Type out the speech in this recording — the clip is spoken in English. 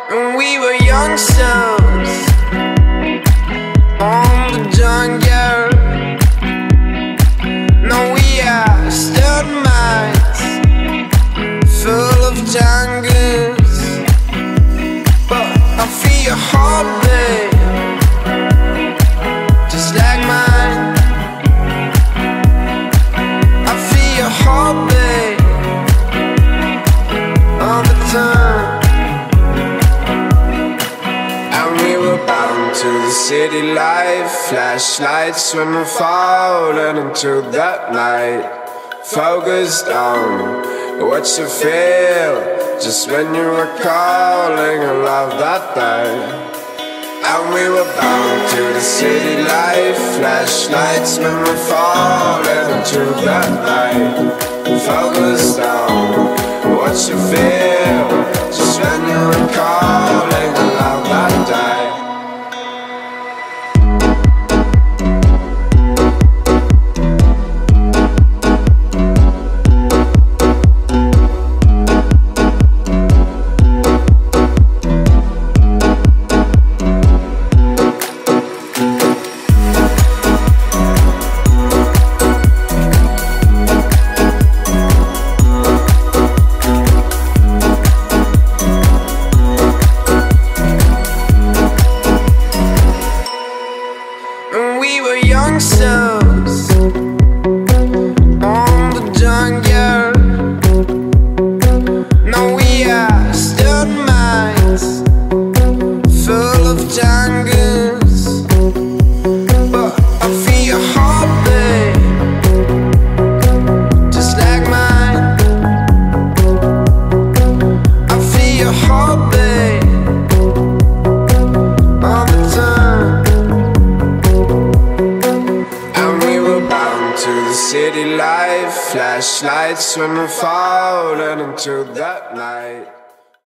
When we were youngsters on the jungle. No, we are stud minds full of jungles. But I feel your heartbeat just like mine. I feel your heartbeat all the time. And we were bound to the city life, flashlights when we're falling into that night. Focused on what you feel just when you were calling a love that night. And we were bound to the city life, flashlights when we're falling into that night. Focused on what you feel just when you were calling a love that night. We were youngsters on the jungle. No, we are stud minds full of jungles. But I feel your heartbeat just like mine. I feel your heartbeat all the time. To the city life, flashlights when we're falling into that night.